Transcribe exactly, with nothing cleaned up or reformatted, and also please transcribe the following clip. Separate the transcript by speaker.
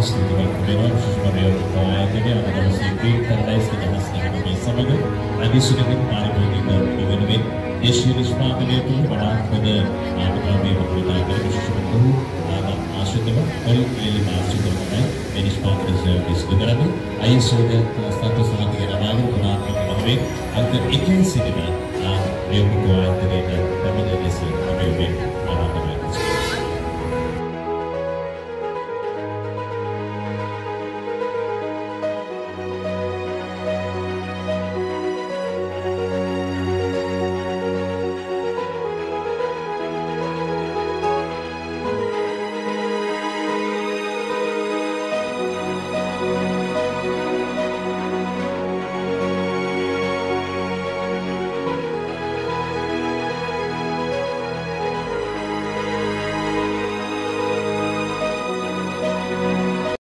Speaker 1: ස්තුතිවන්ත වෙනවා විශේෂයෙන්ම ආයතනයේ අනුගමනයේ පෙරලයිස් දහස් නවයේ සමග අධිශීලකින් පාරිභෝගික වෙනුවෙන් දේශීය නිෂ්පාදනයට වඩාත් හොඳ ආත්මීය වටිනා කර විශේෂයෙන්ම ආශ්‍රිතව ඔල් එලි ආශ්‍රිතව තමයි මේ නිෂ්පාදන සර්විස් කරන්නේ අයිඑස්ஓ ස්ටාටස් සහතික නමාගම ගුණාත්මක වශයෙන් අන්ත එකේ සිටින ආ මේ ආයතනයේ පැමිණෙන්නේ සිටින